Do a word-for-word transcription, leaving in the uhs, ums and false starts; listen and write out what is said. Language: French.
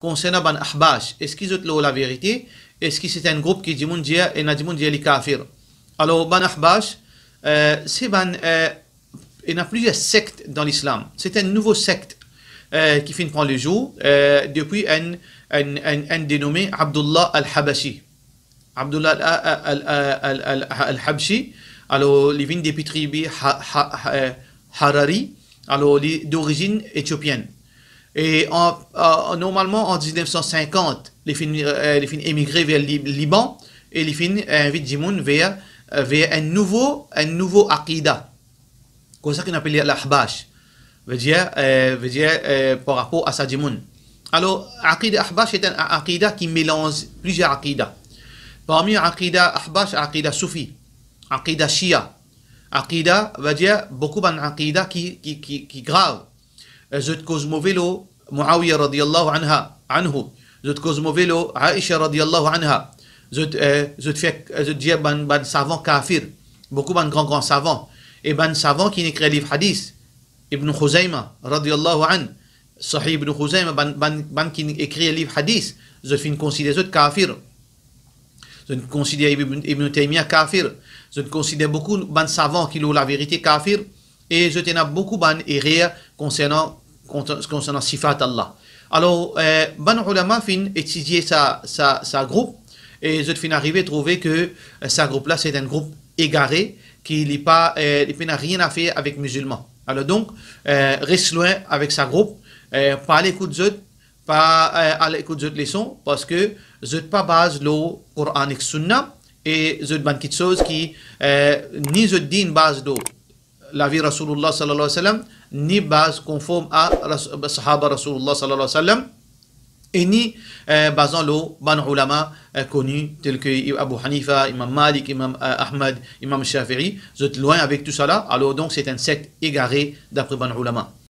concernant ban ahbash, est-ce qu'ils ont la vérité, est-ce que c'est un groupe qui dit mon Dieu et n'a dit mon Dieu les kafir. Alors ban ahbash, euh, c'est ban, euh, il y a plusieurs sectes dans l'islam. C'est un nouveau secte euh, qui finit prendre le jour euh, depuis un, un, un, un dénommé Abdullah al-Habashi. Abdullah al-Habashi, alors il vient des tribus Harari, alors d'origine éthiopienne. Et en, en, normalement en dix-neuf cent cinquante, les fins euh, émigré vers le Liban et les fins invitent Jimoun vers, vers un nouveau, un nouveau Aqidah. C'est ça qu'on appelle l'Ahbash. Veut dire, euh, veut dire euh, par rapport à sa Jimoun. Alors, Aqidah Ahbash est un Aqidah qui mélange plusieurs Aqidah. Parmi Aqidah Ahbash, Aqidah Soufi, Aqidah Shia. Aqidah veut dire beaucoup d'Aqidah qui, qui, qui, qui grave. Zut Cosmovelo, Muawiyah radiallahu anha, anhu. Zut Cosmovelo, Aisha radiallahu anha. Zut fait, zut dire ban, ban savant kafir. Beaucoup de grands grands savants. Et ban savant qui écrit livre hadith. Ibn Khuzayma radiallahu an. Sahih Ibn Khuzayma, ban, ban, ban qui écrit livre hadith. Zut fin considère zut kafir. Zut considère Ibn, Ibn Taymiyyah kafir. Zut considère beaucoup ban savants qui ont la vérité kafir. Et je t'en ai beaucoup ban erreurs concernant, concernant Sifat Allah. Alors, euh, ban ulama fin étudier sa, sa, sa groupe et je fin arriver à trouver que euh, sa groupe là c'est un groupe égaré qui n'a pas, euh, n'a rien à faire avec musulmans. Alors donc, euh, reste loin avec sa groupe, euh, pas à l'écoute de pas euh, à l'écoute de leçons parce que je pas base le Coran et Sunna et je ban quelque chose qui euh, ni je dis base de la vie Rasulullah sallallahu alayhi wa sallam, ni base conforme à Sahaba Rasulullah sallallahu alayhi wa sallam, et ni euh, basant le ban ulama euh, connus tels que Abu Hanifa, Imam Malik, Imam euh, Ahmad, Imam Shafi'i. Vous êtes loin avec tout ça là, alors donc c'est un secte égaré d'après ban ulama.